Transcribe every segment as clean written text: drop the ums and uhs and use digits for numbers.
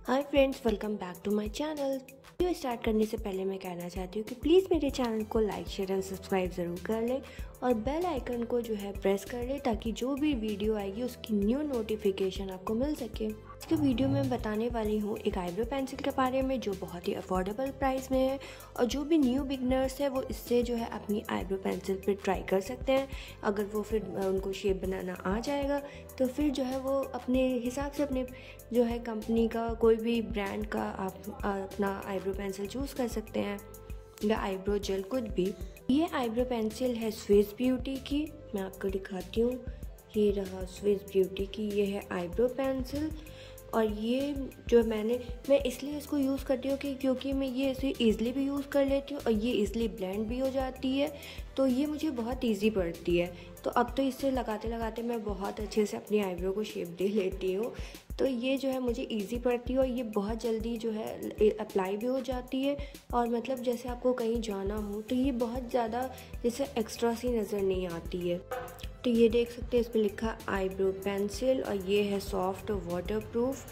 Hi friends, welcome back to my channel. Video start करने से पहले मैं कहना चाहती हूँ कि प्लीज़ मेरे चैनल को लाइक शेयर एंड सब्सक्राइब ज़रूर कर लें और बेल आइकन को प्रेस कर लें ताकि जो भी वीडियो आएगी उसकी न्यू नोटिफिकेशन आपको मिल सके। इसके वीडियो में बताने वाली हूँ एक आईब्रो पेंसिल के बारे में जो बहुत ही अफोर्डेबल प्राइस में है और जो भी न्यू बिगनर्स है वो इससे अपनी आईब्रो पेंसिल पे ट्राई कर सकते हैं। अगर वो फिर उनको शेप बनाना आ जाएगा तो फिर वो अपने हिसाब से अपने कंपनी का कोई भी ब्रांड का आप अपना आईब्रो पेंसिल चूज़ कर सकते हैं या आईब्रो जेल कुछ भी। ये आईब्रो पेंसिल है स्विस ब्यूटी की, मैं आपको दिखाती हूँ। ये रहा स्विस ब्यूटी की, ये है आईब्रो पेंसिल। और ये मैं इसलिए इसको यूज़ करती हूँ क्योंकि मैं ये इसे ईज़िली भी यूज़ कर लेती हूँ और ये ईज़िली ब्लेंड भी हो जाती है, तो ये मुझे बहुत ईजी पड़ती है। तो अब तो इससे लगाते लगाते मैं बहुत अच्छे से अपनी आईब्रो को शेप दे लेती हूँ। तो ये मुझे इजी पड़ती है और ये बहुत जल्दी अप्लाई भी हो जाती है। और मतलब जैसे आपको कहीं जाना हो तो ये बहुत ज़्यादा एक्स्ट्रा सी नज़र नहीं आती है। तो ये देख सकते हैं, इस पर लिखा आईब्रो पेंसिल और ये है सॉफ्ट वाटरप्रूफ।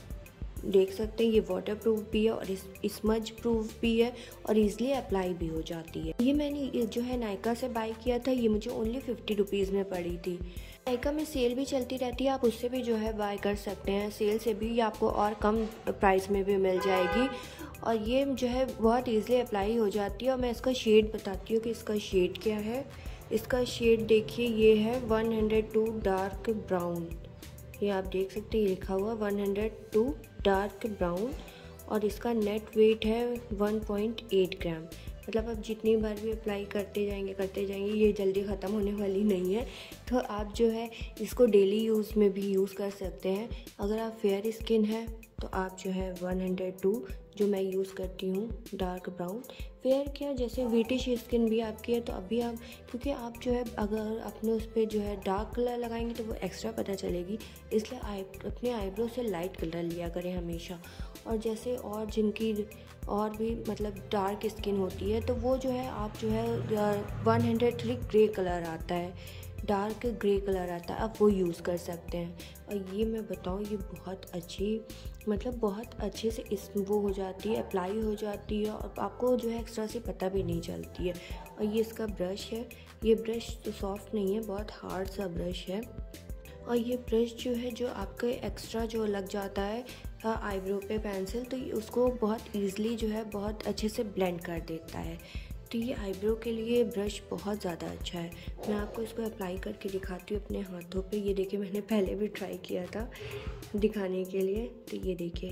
देख सकते हैं ये वाटरप्रूफ भी है और स्मज प्रूफ भी है और इजीली अप्लाई भी हो जाती है। ये मैंने नायका से बाय किया था, ये मुझे ओनली 50 रुपीज़ में पड़ी थी। नायका में सेल भी चलती रहती है, आप उससे भी बाय कर सकते हैं। सेल से भी ये आपको और कम प्राइस में भी मिल जाएगी और ये बहुत ईजिली अप्लाई हो जाती है। और मैं इसका शेड बताती हूँ कि इसका शेड क्या है। इसका शेड देखिए, ये है 102 डार्क ब्राउन। ये आप देख सकते हैं, ये लिखा हुआ 102 डार्क ब्राउन और इसका नेट वेट है 1.8 ग्राम। मतलब आप जितनी बार भी अप्लाई करते जाएंगे ये जल्दी ख़त्म होने वाली नहीं है। तो आप इसको डेली यूज़ में भी यूज़ कर सकते हैं। अगर आप फेयर स्किन है तो आप 102 जो मैं यूज़ करती हूँ डार्क ब्राउन। फेयर क्या, जैसे व्हीटिश स्किन भी आपकी है तो अभी आप, क्योंकि आप अगर अपने उस पर डार्क कलर लगाएंगे तो वो एक्स्ट्रा पता चलेगी, इसलिए अपने आईब्रो से लाइट कलर लिया करें हमेशा। और और जिनकी और भी मतलब डार्क स्किन होती है तो वो आप 103 ग्रे कलर आता है, डार्क ग्रे कलर आता है, आप वो यूज़ कर सकते हैं। और ये मैं बताऊँ, ये बहुत अच्छी बहुत अच्छे से वो हो जाती है, अप्लाई हो जाती है और आपको एक्स्ट्रा से पता भी नहीं चलती है। और ये इसका ब्रश है, ये ब्रश तो सॉफ्ट नहीं है, बहुत हार्ड सा ब्रश है। और ये ब्रश जो आपके एक्स्ट्रा लग जाता है आईब्रो पे पेंसिल, तो उसको बहुत ईज़िली बहुत अच्छे से ब्लेंड कर देता है। तो ये आईब्रो के लिए ब्रश बहुत ज़्यादा अच्छा है। मैं आपको इसको अप्लाई करके दिखाती हूँ अपने हाथों पे। ये देखिए, मैंने पहले भी ट्राई किया था दिखाने के लिए। तो ये देखिए,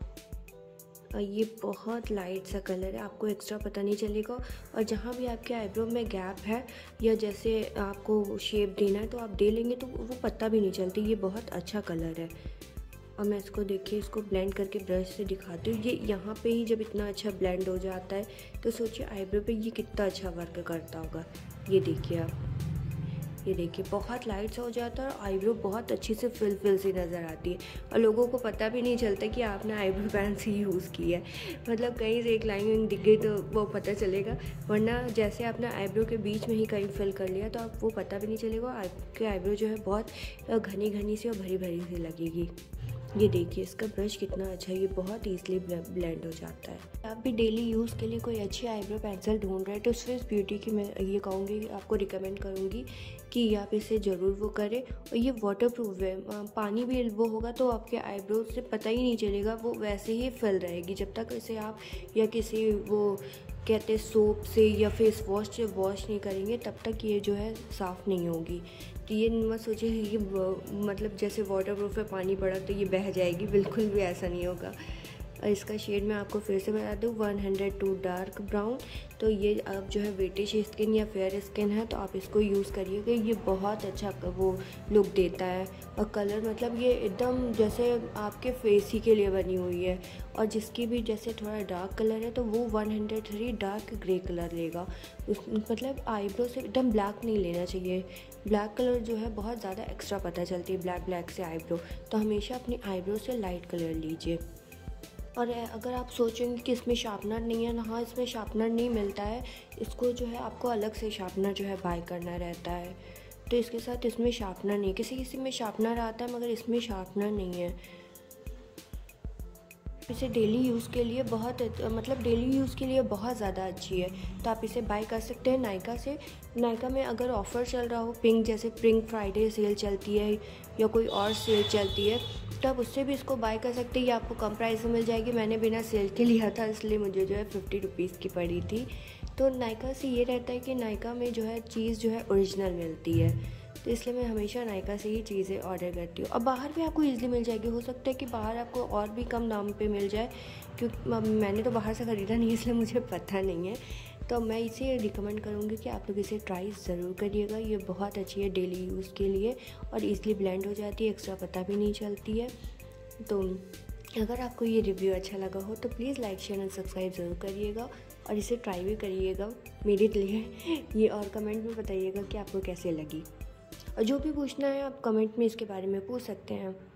और ये बहुत लाइट सा कलर है, आपको एक्स्ट्रा पता नहीं चलेगा। और जहाँ भी आपके आईब्रो में गैप है या जैसे आपको शेप देना है तो आप दे लेंगे तो वो पता भी नहीं चलती। ये बहुत अच्छा कलर है। और मैं इसको ब्लेंड करके ब्रश से दिखाती हूँ। ये यहाँ पे ही जब इतना अच्छा ब्लेंड हो जाता है तो सोचिए आईब्रो पे ये कितना अच्छा वर्क करता होगा। ये देखिए आप, ये देखिए बहुत लाइट सा हो जाता है और आईब्रो बहुत अच्छी से फिल सी नज़र आती है और लोगों को पता भी नहीं चलता कि आपने आईब्रो पेंसिल यूज़ की है। मतलब कहीं से एक लाइन दिख गई तो वो पता चलेगा, वरना जैसे आपने आईब्रो के बीच में ही कहीं फिल कर लिया तो आप वो पता भी नहीं चलेगा। आपके आईब्रो बहुत घनी घनी सी और भरी भरी सी लगेगी। ये देखिए इसका ब्रश कितना अच्छा है, ये बहुत ईजिली ब्लेंड हो जाता है। आप भी डेली यूज़ के लिए कोई अच्छी आईब्रो पेंसिल ढूंढ रहे हैं तो स्विस ब्यूटी की मैं ये कहूँगी, आपको रिकमेंड करूँगी कि आप इसे ज़रूर वो करें। और ये वाटरप्रूफ है, पानी भी वो होगा तो आपके आईब्रो से पता ही नहीं चलेगा, वो वैसे ही फैल रहेगी जब तक इसे आप या किसी कहते हैं सोप से या फेस वॉश से वॉश नहीं करेंगे तब तक ये साफ़ नहीं होगी। तो ये मत सोचिए ये मतलब जैसे वाटरप्रूफ है, पानी पड़ा तो ये बह जाएगी, बिल्कुल भी ऐसा नहीं होगा। और इसका शेड मैं आपको फिर से बता दूँ, 102 डार्क ब्राउन। तो ये आप वेटिश स्किन या फेयर स्किन है तो आप इसको यूज़ करिएगा, ये बहुत अच्छा वो लुक देता है। और कलर मतलब ये एकदम जैसे आपके फेस ही के लिए बनी हुई है। और जिसकी भी थोड़ा डार्क कलर है तो वो 103 डार्क ग्रे कलर लेगा। मतलब आईब्रो से एकदम ब्लैक नहीं लेना चाहिए, ब्लैक कलर बहुत ज़्यादा एक्स्ट्रा पता चलती है ब्लैक से आईब्रो। तो हमेशा अपनी आईब्रो से लाइट कलर लीजिए। और अगर आप सोचेंगे कि इसमें शार्पनर नहीं है ना, हाँ इसमें शार्पनर नहीं मिलता है, इसको आपको अलग से शार्पनर बाय करना रहता है। तो इसके साथ इसमें शार्पनर नहीं, किसी किसी में शार्पनर आता है मगर इसमें शार्पनर नहीं है। इसे डेली यूज़ के लिए डेली यूज़ के लिए बहुत ज़्यादा अच्छी है। तो आप इसे बाय कर सकते हैं नायका से। नायका में अगर ऑफ़र चल रहा हो, पिंक फ्राइडे सेल चलती है या कोई और सेल चलती है, तो आप उससे भी इसको बाय कर सकते हैं। ये आपको कम प्राइस में मिल जाएगी। मैंने बिना सेल के लिया था, इसलिए मुझे जो है 50 रुपीज़ की पड़ी थी। तो नायका से ये रहता है कि नायका में जो है चीज़ जो है ओरिजिनल मिलती है, तो इसलिए मैं हमेशा नायका से ही चीज़ें ऑर्डर करती हूँ। और बाहर भी आपको ईज़िली मिल जाएगी। हो सकता है कि बाहर आपको और भी कम दाम पे मिल जाए, क्योंकि मैंने तो बाहर से ख़रीदा नहीं, इसलिए मुझे पता नहीं है। तो मैं इसे रिकमेंड करूँगी कि आप लोग इसे ट्राई ज़रूर करिएगा। ये बहुत अच्छी है डेली यूज़ के लिए और ईज़िली ब्लेंड हो जाती है, एक्स्ट्रा पता भी नहीं चलती है। तो अगर आपको ये रिव्यू अच्छा लगा हो तो please like share and subscribe ज़रूर करिएगा और इसे ट्राई भी करिएगा मेरे लिए ये, और कमेंट में बताइएगा कि आपको कैसे लगी। और जो भी पूछना है आप कमेंट में इसके बारे में पूछ सकते हैं।